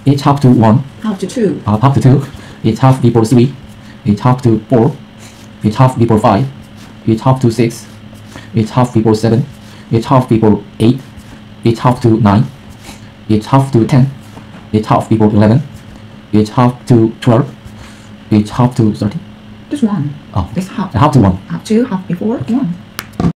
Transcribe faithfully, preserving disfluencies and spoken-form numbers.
It's half to one. Half to two. Uh, half to two. It's half before three. It's half to four. It's half before five. It's half to six. It's half before seven. It's half before eight. It's half to nine. It's half to ten. It's half before eleven. It's half to twelve. It's half to thirteen. Just one. Oh, It's half. half to one. Half two, half before, one.